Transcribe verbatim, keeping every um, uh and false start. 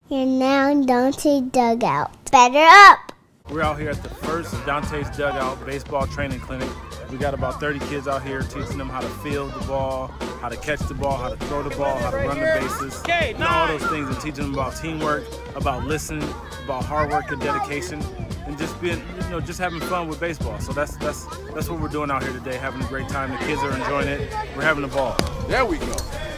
You're now in Dontay Dugout. Better up! We're out here at the first Dontay's Dugout baseball training clinic. We got about thirty kids out here teaching them how to field the ball, how to catch the ball, how to throw the ball, how to run the bases, and all those things, and teaching them about teamwork, about listening, about hard work and dedication, and just being, you know, just having fun with baseball. So that's that's that's what we're doing out here today, having a great time. The kids are enjoying it. We're having a ball. There we go.